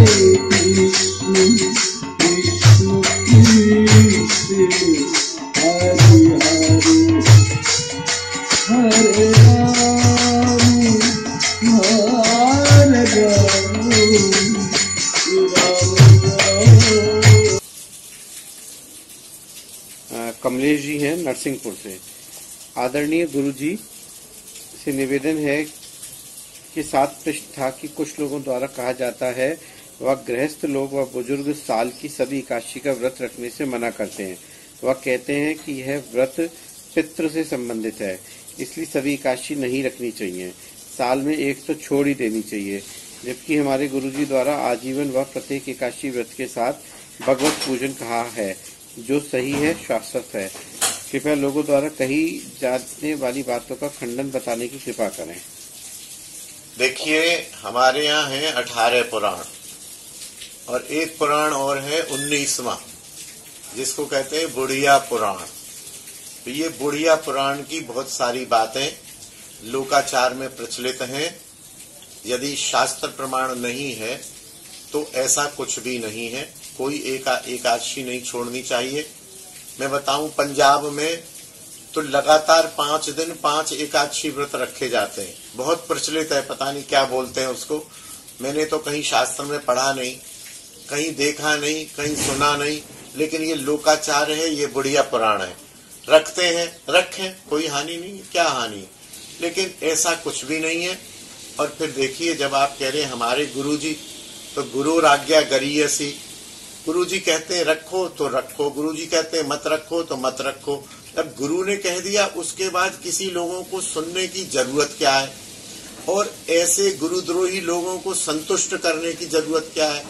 कमलेश जी हैं नरसिंहपुर से। आदरणीय गुरुजी से निवेदन है कि 7 पृष्ठ था कि कुछ लोगों द्वारा कहा जाता है वह गृहस्थ लोग व बुजुर्ग साल की सभी एकादशी का व्रत रखने से मना करते हैं। वह कहते हैं कि यह व्रत पितृ से संबंधित है, इसलिए सभी एकादशी नहीं रखनी चाहिए, साल में एक तो छोड़ ही देनी चाहिए। जबकि हमारे गुरुजी द्वारा आजीवन व प्रत्येक एकादशी व्रत के साथ भगवत पूजन कहा है, जो सही है, शाश्वत है। कृपया लोगों द्वारा कही जाने वाली बातों का खंडन बताने की कृपा करें। देखिए, हमारे यहाँ है 18 पुराण और एक पुराण और है 19वां, जिसको कहते हैं बुढ़िया पुराण। तो ये बुढ़िया पुराण की बहुत सारी बातें लोकाचार में प्रचलित हैं। यदि शास्त्र प्रमाण नहीं है तो ऐसा कुछ भी नहीं है। कोई एकादशी नहीं छोड़नी चाहिए। मैं बताऊं, पंजाब में तो लगातार 5 दिन 5 एकादशी व्रत रखे जाते हैं। बहुत प्रचलित है, पता नहीं क्या बोलते हैं उसको। मैंने तो कहीं शास्त्र में पढ़ा नहीं, कहीं देखा नहीं, कहीं सुना नहीं, लेकिन ये लोकाचार है, ये बुढ़िया पुराण है। रखते हैं, रखें, कोई हानि नहीं, क्या हानि, लेकिन ऐसा कुछ भी नहीं है। और फिर देखिए, जब आप कह रहे हैं हमारे गुरुजी, तो गुरुराज्ञा गरीयसी, गुरुजी कहते हैं रखो तो रखो, गुरुजी कहते हैं मत रखो तो मत रखो। अब गुरु ने कह दिया, उसके बाद किसी लोगों को सुनने की जरूरत क्या है? और ऐसे गुरुद्रोही लोगों को संतुष्ट करने की जरूरत क्या है?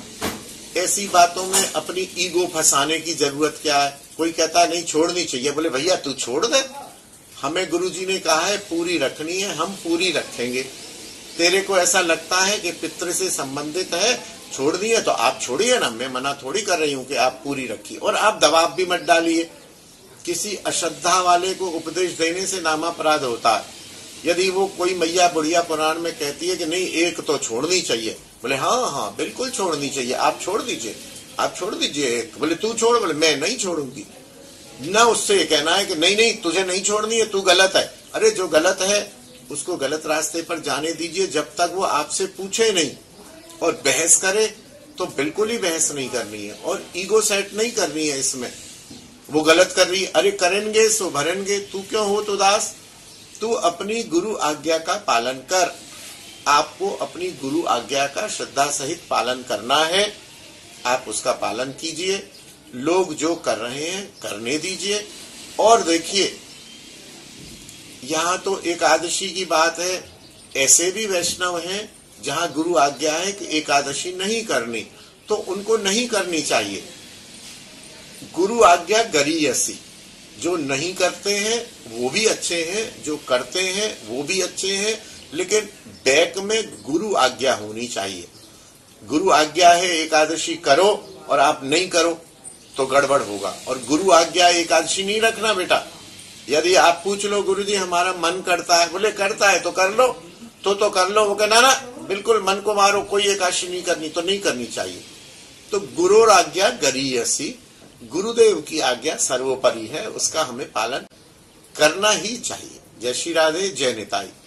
ऐसी बातों में अपनी ईगो फंसाने की जरूरत क्या है? कोई कहता है नहीं छोड़नी चाहिए, बोले भैया तू छोड़ दे, हमें गुरुजी ने कहा है पूरी रखनी है, हम पूरी रखेंगे। तेरे को ऐसा लगता है कि पितृ से संबंधित है, छोड़नी है तो आप छोड़िए ना, मैं मना थोड़ी कर रही हूं कि आप पूरी रखिए। और आप दबाव भी मत डालिए। किसी अश्रद्धा वाले को उपदेश देने से नामापराध होता है। यदि वो कोई मैया बुढ़िया पुराण में कहती है कि नहीं एक तो छोड़नी चाहिए, बोले हाँ हाँ बिल्कुल छोड़नी चाहिए, आप छोड़ दीजिए, आप छोड़ दीजिए एक। बोले तू छोड़, बोले मैं नहीं छोड़ूंगी। ना उससे कहना है कि नहीं नहीं तुझे नहीं छोड़नी है, तू गलत है। अरे जो गलत है उसको गलत रास्ते पर जाने दीजिए, जब तक वो आपसे पूछे नहीं। और बहस करे तो बिल्कुल ही बहस नहीं करनी है, और ईगो सेट नहीं करनी है इसमें। वो गलत कर रही है, अरे करेंगे सो भरेंगे, तू क्यों हो तो दास। तू अपनी गुरु आज्ञा का पालन कर। आपको अपनी गुरु आज्ञा का श्रद्धा सहित पालन करना है, आप उसका पालन कीजिए। लोग जो कर रहे हैं करने दीजिए। और देखिए, यहाँ तो एकादशी की बात है, ऐसे भी वैष्णव हैं जहाँ गुरु आज्ञा है कि एकादशी नहीं करनी, तो उनको नहीं करनी चाहिए। गुरु आज्ञा गरीयसी, जो नहीं करते हैं वो भी अच्छे हैं, जो करते हैं वो भी अच्छे हैं, लेकिन बैक में गुरु आज्ञा होनी चाहिए। गुरु आज्ञा है एकादशी करो और आप नहीं करो तो गड़बड़ होगा। और गुरु आज्ञा एकादशी नहीं रखना बेटा। यदि आप पूछ लो गुरुजी हमारा मन करता है, बोले करता है तो कर लो, तो कर लो। वो कहना ना बिल्कुल मन को मारो, कोई एकादशी नहीं करनी, तो नहीं करनी चाहिए। तो गुरुर आज्ञा गरीयसी, गुरुदेव की आज्ञा सर्वोपरि है, उसका हमें पालन करना ही चाहिए। जय श्री राधे, जय निताई।